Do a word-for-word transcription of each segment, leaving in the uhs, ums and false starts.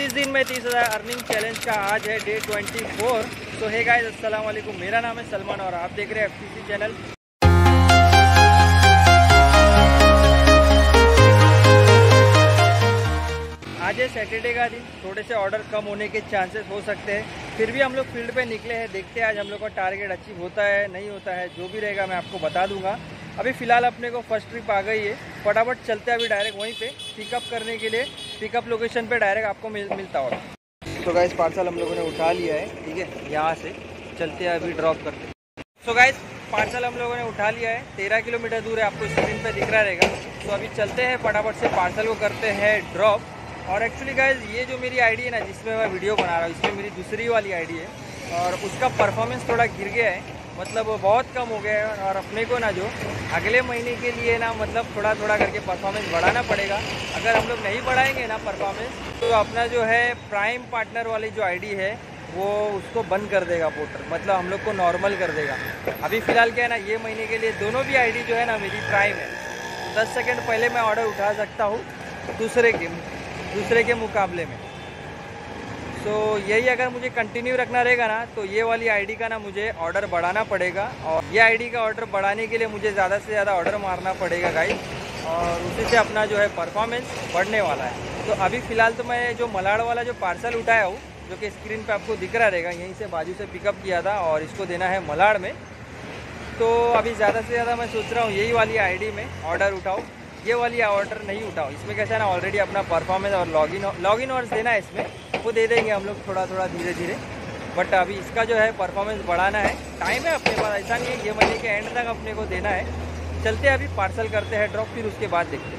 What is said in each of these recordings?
तीस दिन में तीस हज़ार अर्निंग चैलेंज का आज है डे ट्वेंटी फोर। तो हे गाइस, अस्सलाम वालेकुम, मेरा नाम है सलमान और आप देख रहे हैं एफटीसी चैनल। आज है सैटरडे का दिन, थोड़े से ऑर्डर कम होने के चांसेस हो सकते हैं, फिर भी हम लोग फील्ड पे निकले हैं। देखते हैं आज हम लोग का टारगेट अचीव होता है नहीं होता है, जो भी रहेगा मैं आपको बता दूंगा। अभी फ़िलहाल अपने को फर्स्ट ट्रिप आ गई है, फटाफट चलते हैं अभी डायरेक्ट वहीं पे पिकअप करने के लिए। पिकअप लोकेशन पे डायरेक्ट आपको मिल, मिलता होगा। तो गाइस, पार्सल हम लोगों ने उठा लिया है, ठीक है, यहाँ से चलते हैं अभी ड्रॉप करते। तो गाइस, पार्सल हम लोगों ने उठा लिया है, तेरह किलोमीटर दूर है, आपको स्क्रीन पे दिख रहा रहेगा। तो अभी चलते हैं फटाफट से पार्सल को करते हैं ड्रॉप। और एक्चुअली गाइस, ये जो मेरी आईडी है ना, जिसमें मैं वीडियो बना रहा हूँ, इसमें मेरी दूसरी वाली आईडी है और उसका परफॉर्मेंस थोड़ा गिर गया है, मतलब बहुत कम हो गया है। और अपने को ना जो अगले महीने के लिए ना, मतलब थोड़ा थोड़ा करके परफॉर्मेंस बढ़ाना पड़ेगा। अगर हम लोग नहीं बढ़ाएंगे ना परफॉर्मेंस, तो अपना जो है प्राइम पार्टनर वाली जो आईडी है वो उसको बंद कर देगा पोर्टर, मतलब हम लोग को नॉर्मल कर देगा। अभी फ़िलहाल क्या है ना, ये महीने के लिए दोनों भी आईडी जो है ना मेरी प्राइम है, तो दस सेकेंड पहले मैं ऑर्डर उठा सकता हूँ दूसरे के दूसरे के मुकाबले में। सो so, यही अगर मुझे कंटिन्यू रखना रहेगा ना, तो ये वाली आईडी का ना मुझे ऑर्डर बढ़ाना पड़ेगा। और ये आईडी का ऑर्डर बढ़ाने के लिए मुझे ज़्यादा से ज़्यादा ऑर्डर मारना पड़ेगा गाइस, और उसी से अपना जो है परफॉर्मेंस बढ़ने वाला है। तो अभी फ़िलहाल तो मैं जो मलाड़ वाला जो पार्सल उठाया हूँ, जो कि स्क्रीन पे आपको दिख रहा रहेगा, यहीं से बाजू से पिकअप किया था और इसको देना है मलाड़ में। तो अभी ज़्यादा से ज़्यादा मैं सोच रहा हूँ यही वाली आईडी में ऑर्डर उठाऊँ, ये वाली ऑर्डर नहीं उठाओ। इसमें कैसा है ना, ऑलरेडी अपना परफॉर्मेंस और लॉगिन लॉगिन और देना है, इसमें वो दे देंगे हम लोग थोड़ा थोड़ा धीरे धीरे। बट अभी इसका जो है परफॉर्मेंस बढ़ाना है, टाइम है अपने पास, ऐसा नहीं है ये महीने के एंड तक अपने को देना है। चलते हैं अभी पार्सल करते हैं ड्रॉप, फिर उसके बाद देखते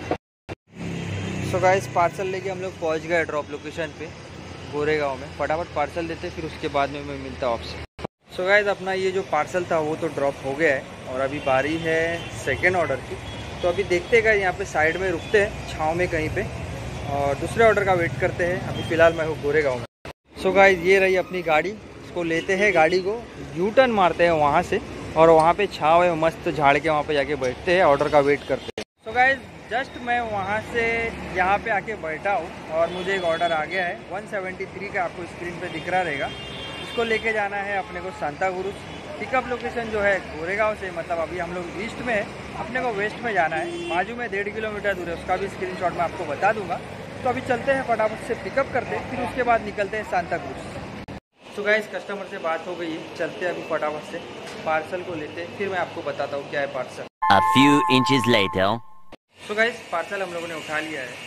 हैं। सो गाइस, पार्सल लेके हम लोग पहुँच गए ड्रॉप लोकेशन पे गोरेगांव में। फटाफट पार्सल देते, फिर उसके बाद में मैं मिलता हूँ आपसे। सो गाइस, अपना ये जो पार्सल था वो तो ड्रॉप हो गया है और अभी बारी है सेकेंड ऑर्डर की। तो अभी देखते हैं, यहाँ पे साइड में रुकते हैं छाँव में कहीं पे और दूसरे ऑर्डर का वेट करते हैं। अभी फ़िलहाल मैं हूँ गोरेगांव में। सो गाइस, ये रही अपनी गाड़ी, इसको लेते हैं, गाड़ी को यू टर्न मारते हैं वहाँ से और वहाँ पे छाँव है मस्त झाड़ के, वहाँ पे जाके बैठते हैं, ऑर्डर का वेट करते हैं। सो गाइस, जस्ट मैं वहाँ से यहाँ पे आके बैठा हूँ और मुझे एक ऑर्डर आ गया है वन सेवेंटी थ्री का, आपको स्क्रीन पर दिख रहा रहेगा। इसको लेके जाना है अपने को सांता क्रूज। पिकअप लोकेशन जो है गोरेगांव से, मतलब अभी हम लोग ईस्ट में है, अपने को वेस्ट में जाना है, बाजू में डेढ़ किलोमीटर दूर है, उसका भी स्क्रीनशॉट मैं आपको बता दूंगा। तो अभी चलते हैं फटाफट से पिकअप करते हैं, फिर उसके बाद निकलते हैं सांता क्रूज। तो गाइस, कस्टमर से बात हो गई है, चलते हैं अभी फटाफट से पार्सल को लेते हैं, फिर मैं आपको बताता हूँ क्या है parcel. A few inches later. तो गाइस, पार्सल हम लोगों ने उठा लिया है,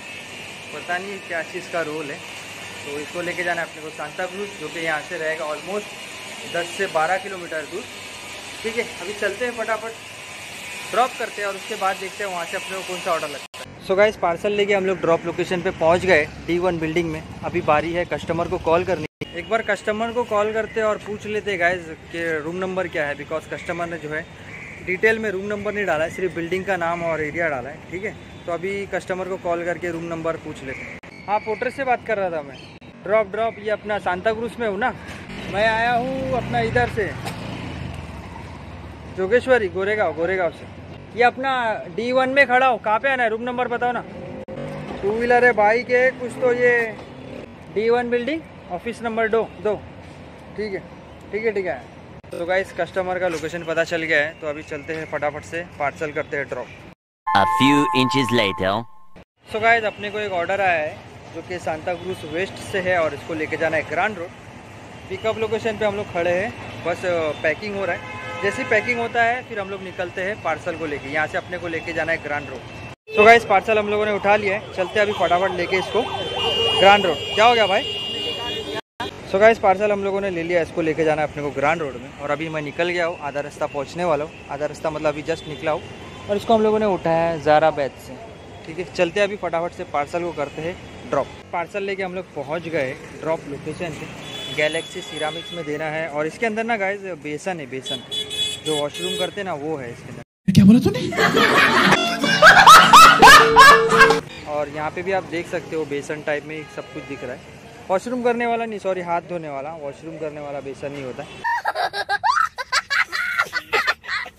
पता नहीं क्या चीज़ का रोल है। तो इसको लेके जाना है अपने को सांता क्रूज, जो कि यहाँ से रहेगा ऑलमोस्ट दस से बारह किलोमीटर दूर, ठीक है। अभी चलते हैं फटाफट ड्रॉप करते हैं और उसके बाद देखते हैं वहाँ से अपने को कौन सा ऑर्डर लगता है। सो गाइस, पार्सल लेके हम लोग ड्रॉप लोकेशन पे पहुँच गए, डी वन बिल्डिंग में। अभी बारी है कस्टमर को कॉल करनी। एक बार कस्टमर को कॉल करते और पूछ लेते गाइस कि रूम नंबर क्या है, बिकॉज कस्टमर ने जो है डिटेल में रूम नंबर नहीं डाला है, सिर्फ बिल्डिंग का नाम और एरिया डाला है, ठीक है। तो अभी कस्टमर को कॉल करके रूम नंबर पूछ लेते हैं। हाँ, पोर्टर से बात कर रहा था मैं। ड्रॉप ड्रॉप ये अपना सांता क्रूज में हूँ ना, मैं आया हूँ अपना इधर से जोगेश्वरी, गोरेगांव गोरेगांव से। ये अपना डी वन में खड़ा हो, कहाँ पे आना है, रूम नंबर बताओ ना। टू व्हीलर है, बाइक है कुछ, तो ये D one building office number दो दो ठीक है ठीक है ठीक है। तो गाइस, कस्टमर का लोकेशन पता चल गया है, तो अभी चलते हैं फटाफट से पार्सल करते हैं drop. A few inches later. So guys, अपने को एक ऑर्डर आया है जो कि सांता क्रूज वेस्ट से है और इसको लेके जाना है ग्रांड रोड। पिकअप लोकेशन पे हम लोग खड़े हैं, बस पैकिंग हो रहा है। जैसी पैकिंग होता है फिर हम लोग निकलते हैं पार्सल को लेके। यहाँ से अपने को लेके जाना है Grant Road. So guys, parcel हम लोगों ने उठा लिया है, चलते हैं अभी फटाफट लेके इसको ग्रांड रोड। क्या हो गया भाई? सो गाइस, पार्सल हम लोगों ने ले लिया, इसको लेके जाना है अपने को ग्रांड रोड में। और अभी मैं निकल गया हूँ, आधा रास्ता पहुँचने वाला हूँ, आधा रास्ता मतलब अभी जस्ट निकला हूँ। और इसको हम लोगों ने उठाया है ज़ारा बैच से, ठीक है। चलते हैं अभी फटाफट से पार्सल को करते हैं ड्रॉप। पार्सल लेके हम लोग पहुंच गए ड्रॉप लोकेशन पे, गैलेक्सी सिरामिक्स में देना है। और इसके अंदर ना गाइस बेसन है, बेसन जो वॉशरूम करते हैं ना, वो है इसके अंदर। क्या बोला तूने? और यहाँ पे भी आप देख सकते हो बेसन टाइप में सब कुछ दिख रहा है। वॉशरूम करने वाला नहीं, सॉरी, हाथ धोने वाला। वॉशरूम करने वाला बेसन नहीं होता है,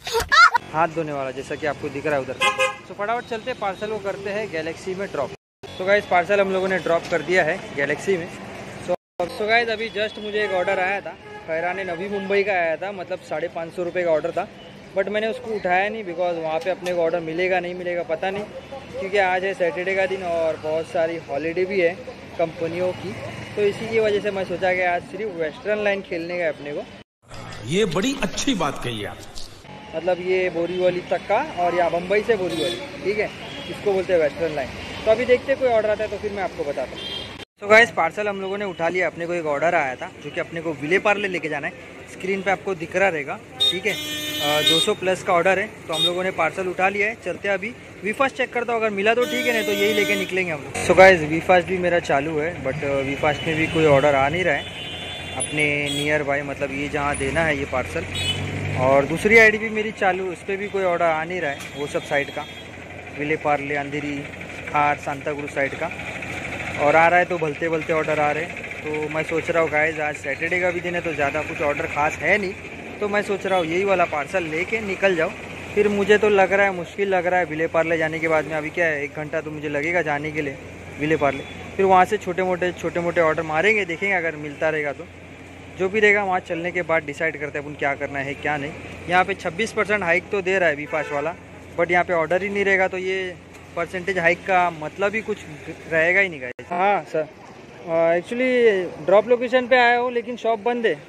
हाथ धोने वाला, जैसा कि आपको दिख रहा है उधर। तो फटाफट चलते हैं, पार्सल को करते हैं गैलेक्सी में ड्रॉप। सो गाइस पार्सल हम लोगों ने ड्रॉप कर दिया है गैलेक्सी में। सो सो गाइस अभी जस्ट मुझे एक ऑर्डर आया था, खैराने नवी मुंबई का आया था, मतलब साढ़े पाँच सौ रुपये का ऑर्डर था। बट मैंने उसको उठाया नहीं बिकॉज वहाँ पे अपने को ऑर्डर मिलेगा नहीं मिलेगा पता नहीं, क्योंकि आज है सैटरडे का दिन और बहुत सारी हॉलीडे भी है कंपनियों की। तो इसी की वजह से मैं सोचा कि आज सिर्फ वेस्टर्न लाइन खेलने का अपने को। ये बड़ी अच्छी बात कही आप, मतलब ये बोरीवली तक का और या बम्बई से बोरीवली, ठीक है, इसको बोलते हैं वेस्टर्न लाइन। तो अभी देखते हैं कोई ऑर्डर आता है तो फिर मैं आपको बताता हूँ। तो गाइस पार्सल हम लोगों ने उठा लिया, अपने को एक ऑर्डर आया था जो कि अपने को विले पार्ले लेके जाना है। स्क्रीन पे आपको दिख रहा रहेगा, ठीक है, दो सौ प्लस का ऑर्डर है। तो हम लोगों ने पार्सल उठा लिया है, चलते हैं अभी वी फास्ट चेक करता हूँ, अगर मिला तो ठीक है, नहीं तो यही लेके निकलेंगे हम लोग। सो गाइस वी फास्ट भी मेरा चालू है, बट वी फास्ट में भी कोई ऑर्डर आ नहीं रहा है अपने नियर बाय, मतलब ये जहाँ देना है ये पार्सल। और दूसरी आईडी भी मेरी चालू, उस पर भी कोई ऑर्डर आ नहीं रहा है, वो सब साइड का, विले पार्ले, अंधेरी, खार, सांताक्रूज साइड का। और आ रहा है तो भलते भलते ऑर्डर आ रहे हैं। तो मैं सोच रहा हूँ गाइस आज सैटरडे का भी दिन है तो ज़्यादा कुछ ऑर्डर खास है नहीं, तो मैं सोच रहा हूँ यही वाला पार्सल लेके निकल जाऊँ। फिर मुझे तो लग रहा है मुश्किल लग रहा है विले पार्ले जाने के बाद में, अभी क्या है एक घंटा तो मुझे लगेगा जाने के लिए विले पार्ले। फिर वहाँ से छोटे मोटे छोटे मोटे ऑर्डर मारेंगे, देखेंगे अगर मिलता रहेगा तो, जो भी रहेगा वहाँ चलने के बाद डिसाइड करते हैं अपन क्या करना है क्या नहीं। यहाँ पे छब्बीस परसेंट हाइक तो दे रहा है वी फास्ट वाला, बट यहाँ पे ऑर्डर ही नहीं रहेगा तो ये परसेंटेज हाइक का मतलब ही कुछ रहेगा ही नहीं गाइस। हाँ सर, एक्चुअली ड्रॉप लोकेशन पे आया हो लेकिन शॉप बंद है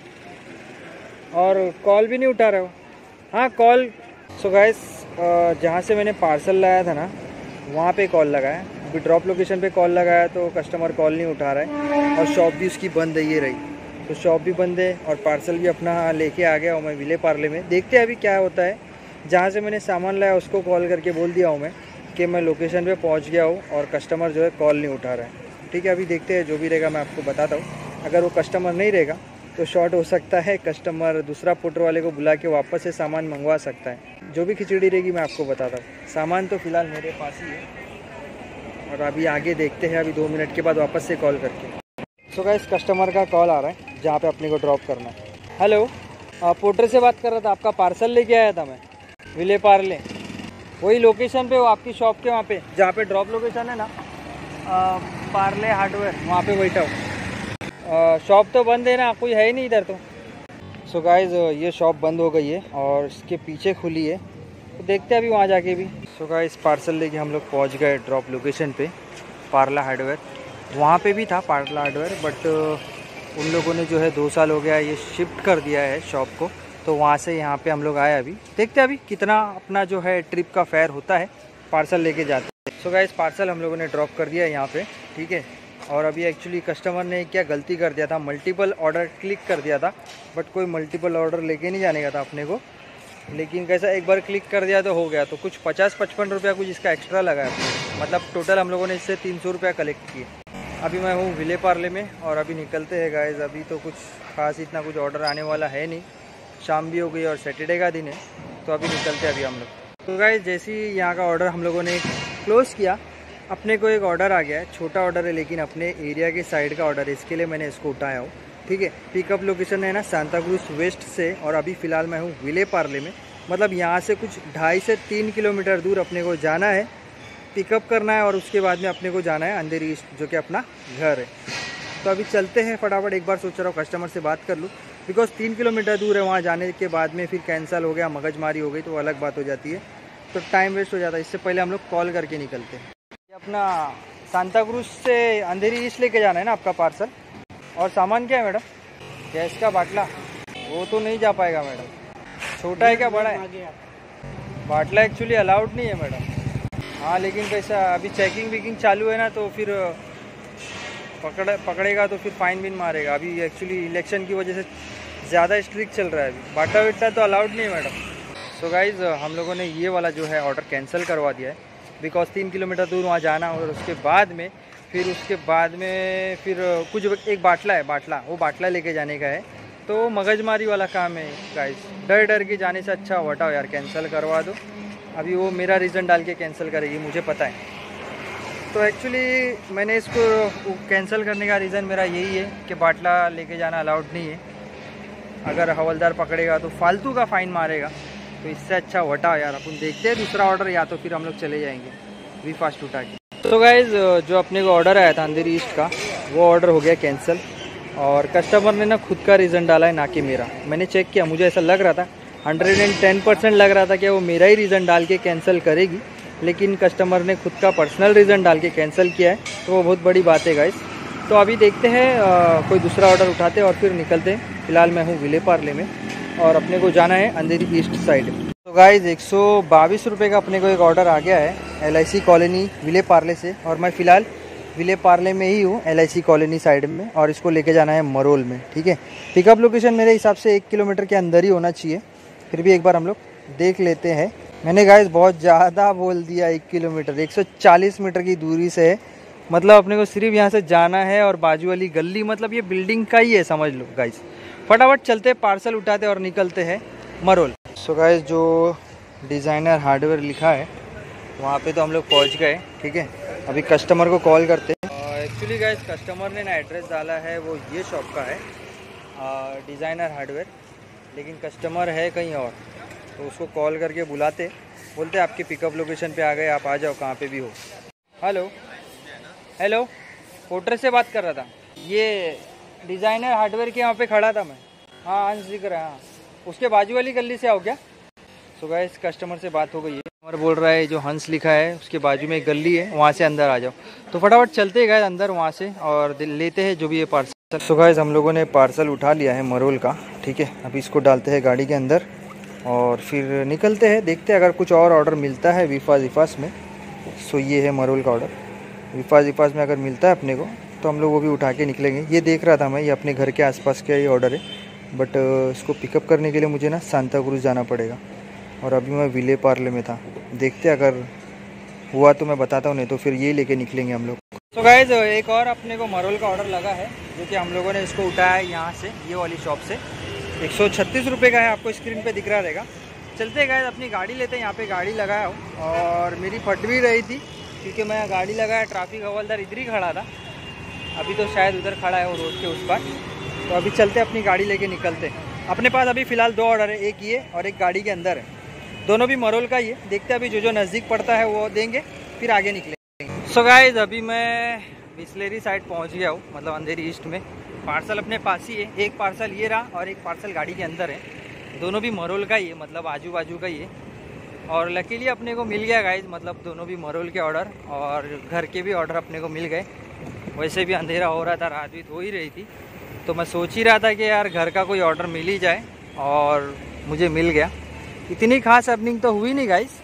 और कॉल भी नहीं उठा रहे हो। हाँ कॉल, सो गाइस जहाँ से मैंने पार्सल लाया था ना वहाँ पे कॉल लगाया, अभी ड्रॉप लोकेशन पे कॉल लगाया तो कस्टमर कॉल नहीं उठा रहा है और शॉप भी उसकी बंद है, ये रही। तो शॉप भी बंद है और पार्सल भी अपना लेके आ गया हूँ मैं विले पार्ले में। देखते हैं अभी क्या होता है। जहाँ से मैंने सामान लाया उसको कॉल करके बोल दिया हूँ मैं कि मैं लोकेशन पे पहुँच गया हूँ और कस्टमर जो है कॉल नहीं उठा रहा है, ठीक है। अभी देखते हैं, जो भी रहेगा मैं आपको बताता हूँ। अगर वो कस्टमर नहीं रहेगा तो शॉर्ट हो सकता है, कस्टमर दूसरा पोर्टर वाले को बुला के वापस से सामान मंगवा सकता है। जो भी खिचड़ी रहेगी मैं आपको बताता हूँ। सामान तो फ़िलहाल मेरे पास ही है और अभी आगे देखते हैं, अभी दो मिनट के बाद वापस से कॉल करके। सो गाइस कस्टमर का कॉल आ रहा है जहाँ पे अपने को ड्रॉप करना है। हेलो, पोर्टर से बात कर रहा था, आपका पार्सल लेके आया था मैं विले पार्ले, वही लोकेशन पे, वो आपकी शॉप के वहाँ पे जहाँ पे ड्रॉप लोकेशन है ना, आ, पार्ले हार्डवेयर, वहाँ पे बैठा हूँ। शॉप तो बंद है ना, कोई है ही नहीं इधर तो। सो गाइस ये शॉप बंद हो गई है और इसके पीछे खुली है, तो देखते हैं अभी वहाँ जाके भी। सो गाइस पार्सल लेके हम लोग पहुँच गए ड्रॉप लोकेशन पे, पार्ला हार्डवेयर। वहाँ पे भी था पार्ला हार्डवेयर, बट उन लोगों ने जो है दो साल हो गया ये शिफ्ट कर दिया है शॉप को, तो वहाँ से यहाँ पे हम लोग आए। अभी देखते हैं अभी कितना अपना जो है ट्रिप का फेयर होता है पार्सल लेके जाते हैं। सो गाइस पार्सल हम लोगों ने ड्रॉप कर दिया है यहाँ पे, ठीक है। और अभी एक्चुअली कस्टमर ने क्या गलती कर दिया था, मल्टीपल ऑर्डर क्लिक कर दिया था, बट कोई मल्टीपल ऑर्डर लेके नहीं जाने का था अपने को। लेकिन कैसा एक बार क्लिक कर दिया तो हो गया, तो कुछ पचास पचपन रुपया कुछ इसका एक्स्ट्रा लगा है, मतलब टोटल हम लोगों ने इससे तीन सौ रुपया कलेक्ट किए। अभी मैं हूँ विले पार्ले में और अभी निकलते हैं गाइस। अभी तो कुछ खास इतना कुछ ऑर्डर आने वाला है नहीं, शाम भी हो गई और सैटरडे का दिन है, तो अभी निकलते हैं अभी हम लोग। तो गाइस जैसे ही यहाँ का ऑर्डर हम लोगों ने क्लोज़ किया, अपने को एक ऑर्डर आ गया है, छोटा ऑर्डर है लेकिन अपने एरिया के साइड का ऑर्डर है, इसके लिए मैंने इसको उठाया हूँ, ठीक है। पिकअप लोकेशन है ना सांताक्रूज वेस्ट से, और अभी फ़िलहाल मैं हूँ विले पार्ले में, मतलब यहाँ से कुछ ढाई से तीन किलोमीटर दूर अपने को जाना है, पिकअप करना है और उसके बाद में अपने को जाना है अंधेरी ईस्ट, जो कि अपना घर है। तो अभी चलते हैं फटाफट। एक बार सोच रहा हूँ कस्टमर से बात कर लूँ, बिकॉज तीन किलोमीटर दूर है, वहाँ जाने के बाद में फिर कैंसिल हो गया, मगजमारी हो गई तो अलग बात हो जाती है, तो टाइम वेस्ट हो जाता है। इससे पहले हम लोग कॉल करके निकलते हैं। अपना सांताक्रूज से अंधेरी ईस्ट लेके जाना है ना आपका पार्सल। और सामान क्या है मैडम? गैस का बाटला, वो तो नहीं जा पाएगा मैडम। छोटा है क्या बड़ा है? बाटला एक्चुअली अलाउड नहीं है मैडम। हाँ लेकिन कैसा अभी चेकिंग वेकिंग चालू है ना, तो फिर पकड़ पकड़ेगा तो फिर फाइन बिन मारेगा। अभी एक्चुअली इलेक्शन की वजह से ज़्यादा स्ट्रिक्ट चल रहा है, अभी बाटा विटा तो अलाउड नहीं है मैडम। सो गाइज़ हम लोगों ने ये वाला जो है ऑर्डर कैंसिल करवा दिया है, बिकॉज तीन किलोमीटर दूर वहाँ जाना, और उसके बाद में फिर उसके बाद में फिर कुछ एक बाटला है, बाटला वो बाटला लेके जाने का है, तो मगजमारी वाला काम है गाइस। डर डर के जाने से अच्छा हटाओ यार, कैंसिल करवा दो। अभी वो मेरा रीज़न डाल के कैंसिल करेगी, मुझे पता है। तो एक्चुअली मैंने इसको कैंसिल करने का रीज़न मेरा यही है कि बाटला लेके जाना अलाउड नहीं है, अगर हवलदार पकड़ेगा तो फालतू का फ़ाइन मारेगा, तो इससे अच्छा हटाओ यार। अपन देखते हैं दूसरा ऑर्डर, या तो फिर हम लोग चले जाएंगे वी फास्ट उठा के। तो गाइज जो अपने को ऑर्डर आया था अंधेरी ईस्ट का, वो ऑर्डर हो गया कैंसिल। और कस्टमर ने ना खुद का रीज़न डाला है, ना कि मेरा। मैंने चेक किया, मुझे ऐसा लग रहा था, हंड्रेड एंड टेन परसेंट लग रहा था कि वो मेरा ही रीज़न डाल के कैंसिल करेगी, लेकिन कस्टमर ने खुद का पर्सनल रीज़न डाल के कैंसिल किया है, तो वो बहुत बड़ी बात है गाइज। तो अभी देखते हैं आ, कोई दूसरा ऑर्डर उठाते हैं और फिर निकलते हैं। फिलहाल मैं हूँ विले पार्ले में और अपने को जाना है अंधेरी ईस्ट साइड। तो गाइज एक सौ बाईस रुपये का अपने को एक ऑर्डर आ गया है L I C colony Vile Parle से, और मैं फ़िलहाल विले पार्ले में ही हूँ L I C colony side में, और इसको लेके जाना है मरोल में। ठीक है, पिकअप लोकेशन मेरे हिसाब से एक किलोमीटर के अंदर ही होना चाहिए, फिर भी एक बार हम लोग देख लेते हैं। मैंने गाइज बहुत ज़्यादा बोल दिया, एक किलोमीटर एक सौ चालीस मीटर की दूरी से है, मतलब अपने को सिर्फ यहाँ से जाना है और बाजू वाली गली, मतलब ये बिल्डिंग का ही है समझ लो गाइज। फटाफट चलते, पार्सल उठाते और निकलते हैं मरोल। सो गाइज जो डिज़ाइनर हार्डवेयर लिखा है वहाँ पे तो हम लोग पहुँच गए। ठीक है, अभी कस्टमर को कॉल करते हैं। एक्चुअली गाइज कस्टमर ने ना एड्रेस डाला है, वो ये शॉप का है डिज़ाइनर हार्डवेयर, लेकिन कस्टमर है कहीं और, तो उसको कॉल करके बुलाते, बोलते आपके पिकअप लोकेशन पे आ गए, आप आ जाओ कहाँ पे भी हो। हेलो हेलो पोर्टर से बात कर रहा था, ये डिज़ाइनर हार्डवेयर के यहाँ पे खड़ा था मैं। हाँ अंश दिख रहा है, हाँ उसके बाजू वाली गली से आओ क्या। सो गाइस कस्टमर से बात हो गई है, कस्टमर बोल रहा है जो हंस लिखा है उसके बाजू में एक गली है, वहाँ से अंदर आ जाओ। तो फटाफट चलते गए अंदर वहाँ से और लेते हैं जो भी है पार्सल। सो गाइस हम लोगों ने पार्सल उठा लिया है मरोल का। ठीक है, अभी इसको डालते हैं गाड़ी के अंदर और फिर निकलते हैं, देखते हैं अगर कुछ और ऑर्डर मिलता है विफास विफास में। सो ये है मरोल का ऑर्डर, विफास विफास में अगर मिलता है अपने को तो हम लोग वो भी उठा के निकलेंगे। ये देख रहा था मैं, ये अपने घर के आसपास का ये ऑर्डर है, बट इसको पिकअप करने के लिए मुझे ना सांता क्रूज जाना पड़ेगा, और अभी मैं विले पार्ले में था। देखते अगर हुआ तो मैं बताता हूँ, नहीं तो फिर यही लेके निकलेंगे हम लोग। तो गाइज एक और अपने को मरोल का ऑर्डर लगा है, जो कि हम लोगों ने इसको उठाया है यहाँ से, ये वाली शॉप से। एक सौ छत्तीस रुपये का है, आपको स्क्रीन पे दिख रहा रहेगा। चलते गाइज अपनी गाड़ी लेते हैं, यहाँ पे गाड़ी लगाया हूँ और मेरी फट भी रही थी क्योंकि मैं गाड़ी लगाया, ट्रैफिक हवलदार इधर ही खड़ा था, अभी तो शायद उधर खड़ा है वो रोड के उस पर। तो अभी चलते अपनी गाड़ी लेके निकलते हैं। अपने पास अभी फ़िलहाल दो ऑर्डर है, एक ये और एक गाड़ी के अंदर है, दोनों भी मरोल का ही है। देखते हैं अभी जो जो नज़दीक पड़ता है वो देंगे, फिर आगे निकलेंगे। सो गाइज अभी मैं बिस्लेरी साइड पहुंच गया हूँ, मतलब अंधेरी ईस्ट में। पार्सल अपने पास ही है, एक पार्सल ये रहा और एक पार्सल गाड़ी के अंदर है, दोनों भी मरोल का ही है, मतलब आजू बाजू का ही है। और लकीली अपने को मिल गया गाइज, मतलब दोनों भी मरोल के ऑर्डर और घर के भी ऑर्डर अपने को मिल गए। वैसे भी अंधेरा हो रहा था, रात भी हो ही रही थी, तो मैं सोच ही रहा था कि यार घर का कोई ऑर्डर मिल ही जाए, और मुझे मिल गया। इतनी खास अर्निंग तो हुई नहीं गाइस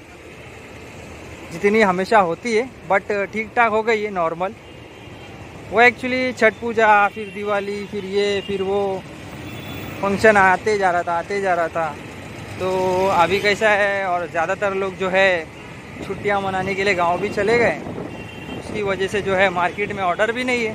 जितनी हमेशा होती है, बट ठीक ठाक हो गई है, नॉर्मल। वो एक्चुअली छठ पूजा, फिर दिवाली, फिर ये फिर वो फंक्शन आते जा रहा था आते जा रहा था। तो अभी कैसा है, और ज़्यादातर लोग जो है छुट्टियां मनाने के लिए गांव भी चले गए, उसकी वजह से जो है मार्केट में ऑर्डर भी नहीं है।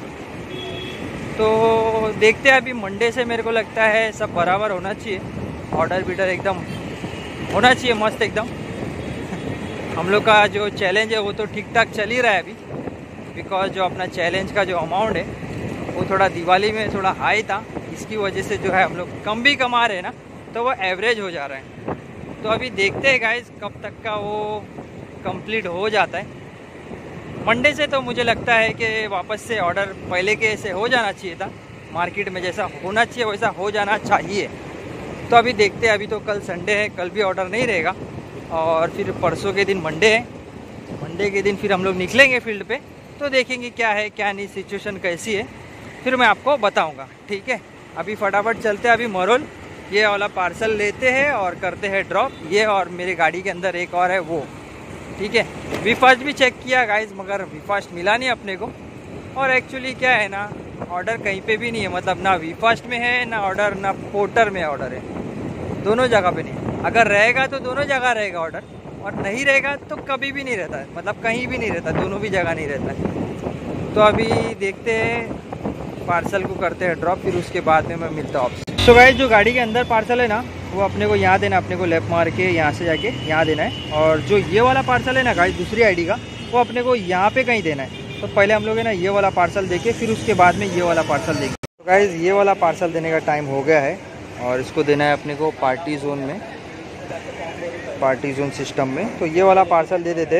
तो देखते हैं, अभी मंडे से मेरे को लगता है सब बराबर होना चाहिए, ऑर्डर बीडर एकदम होना चाहिए मस्त एकदम। हम लोग का जो चैलेंज है वो तो ठीक ठाक चल ही रहा है अभी, बिकॉज जो अपना चैलेंज का जो अमाउंट है वो थोड़ा दिवाली में थोड़ा हाई था, इसकी वजह से जो है हम लोग कम भी कमा रहे हैं ना, तो वो एवरेज हो जा रहा है। तो अभी देखते हैं गाइस कब तक का वो कंप्लीट हो जाता है। मंडे से तो मुझे लगता है कि वापस से ऑर्डर पहले के से हो जाना चाहिए था, मार्केट में जैसा होना चाहिए वैसा हो जाना चाहिए। तो अभी देखते हैं, अभी तो कल संडे है, कल भी ऑर्डर नहीं रहेगा, और फिर परसों के दिन मंडे है, मंडे के दिन फिर हम लोग निकलेंगे फील्ड पे, तो देखेंगे क्या है क्या नहीं, सिचुएशन कैसी है, फिर मैं आपको बताऊंगा। ठीक है, अभी फटाफट चलते हैं अभी मरोल, ये वाला पार्सल लेते हैं और करते हैं ड्रॉप, ये और मेरी गाड़ी के अंदर एक और है वो। ठीक है, वी फास्ट भी चेक किया गाइज, मगर वी फास्ट मिला नहीं अपने को। और एक्चुअली क्या है ना, ऑर्डर कहीं पे भी नहीं है, मतलब ना वी फास्ट में है ना ऑर्डर, ना पोर्टर में ऑर्डर है, दोनों जगह पे नहीं। अगर रहेगा तो दोनों जगह रहेगा ऑर्डर, और नहीं रहेगा तो कभी भी नहीं रहता है, मतलब कहीं भी नहीं रहता, दोनों भी जगह नहीं रहता है। तो अभी देखते हैं, पार्सल को करते हैं ड्रॉप, फिर उसके बाद में मैं मिलता हूँ आपसे। तो गाइस जो गाड़ी के अंदर पार्सल है ना, वो अपने को यहाँ देना, अपने को लेफ्ट मार के यहाँ से जाके यहाँ देना है। और जो ये वाला पार्सल है ना गाइस दूसरी आईडी का, वो अपने को यहाँ पे कहीं देना है। तो पहले हम लोग है ना ये वाला पार्सल देके फिर उसके बाद में ये वाला पार्सल देंगे। तो गाइस ये वाला पार्सल देने का टाइम हो गया है, और इसको देना है अपने को पार्टी जोन में, पार्टी जोन सिस्टम में। तो ये वाला पार्सल दे देते हैं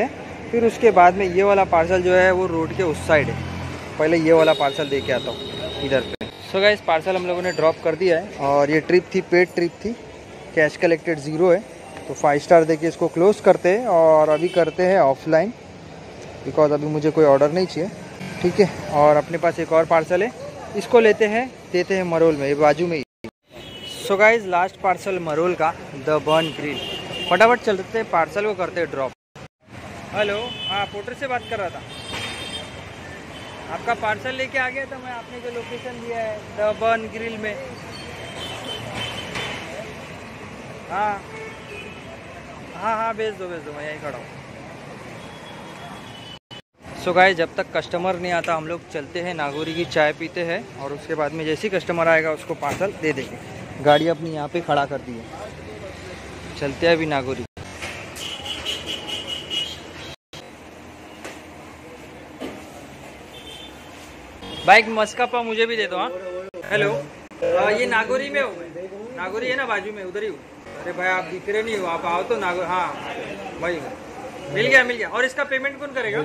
फिर उसके बाद में ये वाला पार्सल जो है वो रोड के उस साइड है, पहले ये वाला पार्सल दे के आता हूँ इधर पे। सो गाइस पार्सल हम लोगों ने ड्रॉप कर दिया है और ये ट्रिप थी पेड ट्रिप थी, कैश कलेक्टेड ज़ीरो है, तो फाइव स्टार दे के इसको क्लोज़ करते हैं और अभी करते हैं ऑफलाइन, बिकॉज अभी मुझे कोई ऑर्डर नहीं चाहिए, ठीक है। और अपने पास एक और पार्सल है, इसको लेते हैं, देते हैं मरोल में, ये बाजू में ही। So guys last parcel Marol का, द बर्न ग्रिल। फटाफट चलते हैं पार्सल को करते हैं ड्रॉप। हेलो, हाँ पोर्टर से बात कर रहा था, आपका पार्सल लेके आ गया था मैं, आपने जो लोकेशन दिया है द बर्न ग्रिल में। हाँ हाँ हाँ भेज दो भेज दो, मैं यहीं खड़ा हूँ। सो गाइस जब तक कस्टमर नहीं आता हम लोग चलते हैं नागौरी की चाय पीते हैं और उसके बाद में जैसे ही कस्टमर आएगा उसको पार्सल दे देंगे। गाड़ी अपनी यहाँ पे खड़ा कर दी है, चलते हैं अभी नागौरी। बाइक मस्का पाव मुझे भी दे दो। हाँ हेलो, आ, ये नागौरी में हो, नागौरी है ना बाजू में, उधर ही हूँ। अरे भाई आप दिख रहे नहीं हो, आप आओ तो नागौर। हाँ भाई मिल गया मिल गया। और इसका पेमेंट कौन करेगा?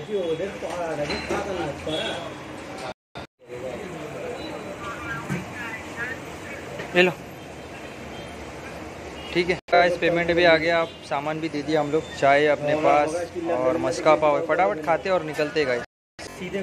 ले लो, ठीक है। इस पेमेंट भी आ गया, आप सामान भी दे दिया हम लोग, चाय अपने पास और मस्का पाव है, फटाफट खाते और निकलते गए सीधे।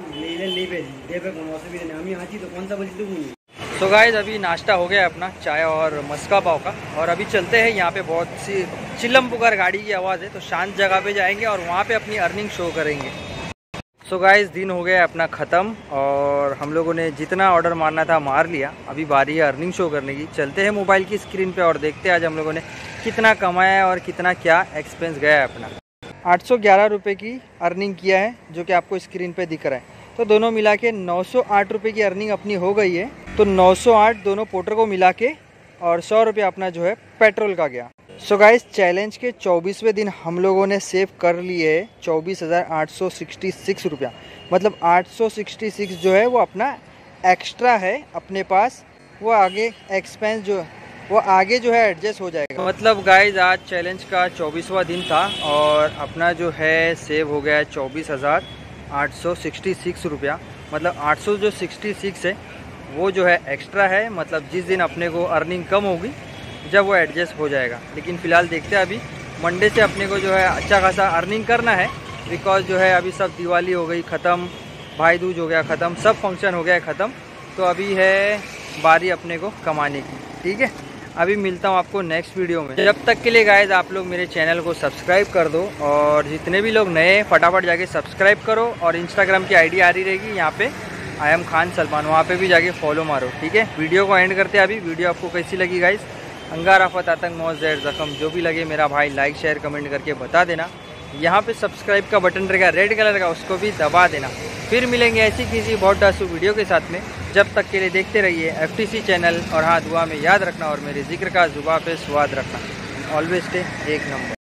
तो गाइस अभी नाश्ता हो गया अपना, चाय और मस्का पाव का, और अभी चलते हैं। यहाँ पे बहुत सी चिल्लम पुकार गाड़ी की आवाज़ है, तो शांत जगह पे जाएंगे और वहाँ पे अपनी अर्निंग शो करेंगे। सो गाइस दिन हो गया अपना ख़त्म और हम लोगों ने जितना ऑर्डर मारना था मार लिया। अभी बारी है अर्निंग शो करने की, चलते हैं मोबाइल की स्क्रीन पे और देखते हैं आज हम लोगों ने कितना कमाया है और कितना क्या एक्सपेंस गया है अपना। आठ सौ ग्यारह रुपये की अर्निंग किया है जो कि आपको स्क्रीन पे दिख रहा है, तो दोनों मिला के नौ सौ आठ रुपये की अर्निंग अपनी हो गई है। तो नौ सौ आठ दोनों पोर्टर को मिला के और सौ रुपये अपना जो है पेट्रोल का गया। सो गाइस चैलेंज के चौबीसवें दिन हम लोगों ने सेव कर लिए चौबीस हज़ार आठ सौ सिक्सटी सिक्स रुपया, मतलब आठ सौ सिक्सटी सिक्स जो है वो अपना एक्स्ट्रा है अपने पास, वो आगे एक्सपेंस जो वो आगे जो है एडजस्ट हो जाएगा। मतलब गाइस आज चैलेंज का चौबीसवां दिन था और अपना जो है सेव हो गया है चौबीस हज़ार आठ सौ सिक्सटी सिक्स रुपया, मतलब आठ सौ जो सिक्सटी सिक्स है वो जो है एक्स्ट्रा है, मतलब जिस दिन अपने को अर्निंग कम होगी जब वो एडजस्ट हो जाएगा। लेकिन फ़िलहाल देखते हैं, अभी मंडे से अपने को जो है अच्छा खासा अर्निंग करना है, बिकॉज जो है अभी सब दिवाली हो गई ख़त्म, भाई दूज हो गया ख़त्म, सब फंक्शन हो गया ख़त्म, तो अभी है बारी अपने को कमाने की, ठीक है। अभी मिलता हूँ आपको नेक्स्ट वीडियो में, जब तक के लिए गाइस आप लोग मेरे चैनल को सब्सक्राइब कर दो और जितने भी लोग नए फटाफट जाके सब्सक्राइब करो और इंस्टाग्राम की आईडी आ रही रहेगी यहाँ पे आई एम खान सलमान, वहाँ पे भी जाके फॉलो मारो, ठीक है। वीडियो को एंड करते हैं अभी। वीडियो आपको कैसी लगी गाइस? अंगार आफत आतंक मौत जहर जख्म जो भी लगे मेरा भाई लाइक शेयर कमेंट करके बता देना। यहाँ पे सब्सक्राइब का बटन रहेगा रेड कलर का, उसको भी दबा देना। फिर मिलेंगे ऐसी किसी बहुत डासू वीडियो के साथ में, जब तक के लिए देखते रहिए एफटीसी चैनल। और हाँ दुआ में याद रखना और मेरे जिक्र का जुबा पे स्वाद रखना। ऑलवेज स्टे एक नंबर।